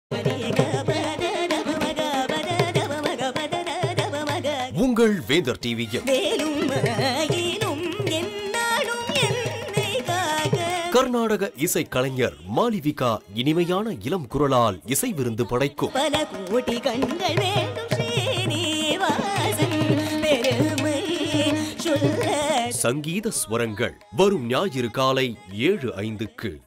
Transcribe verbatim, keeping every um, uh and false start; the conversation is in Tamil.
உங்கள் வேந்தர் டிவியில் கர்நாடக இசை கலைஞர் மாலிவிகா இனிமையான இளம் குரலால் இசை விருந்து படைக்கும் பல கோடி கண்கள் வேண்டும் ஸ்ரீனிவாசன் பெருமை சொல்ல சங்கீத ஸ்வரங்கள் வரும் ஞாயிறு காலை ஏழு ஐந்துக்கு